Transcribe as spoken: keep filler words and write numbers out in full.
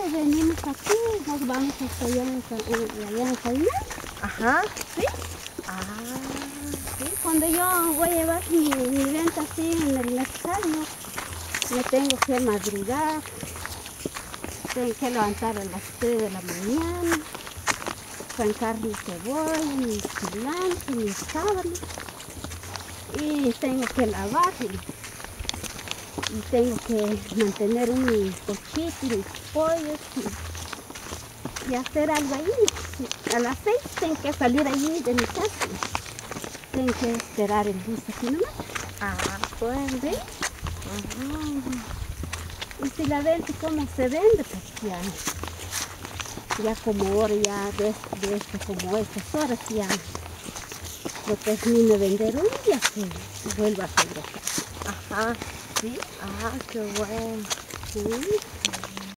venimos aquí, nos vamos hasta allá en, Sa- allá en Sabina. Ajá. ¿Sí? Ah, Sí, cuando yo voy a llevar mi, mi venta así en el mercado, me tengo que madrugar, tengo que levantar a las tres de la mañana, sacar mi cebolla, mi cilantro, mi sábana, y tengo que lavar y, y tengo que mantener mi cochito, mis pollos y, y hacer algo ahí. A las seis tengo que salir allí de mi casa. Tengo que esperar el bus aquí nomás. ah, pues. ¿Sí? Ujú. Y si la vende, ¿cómo se vende? Pues ya, ya como ahora, ya de, de esto, como estas horas, ya lo termino de vender un día, se vuelve a regresar. Ajá. ¿Sí? Ah, qué bueno. Sí.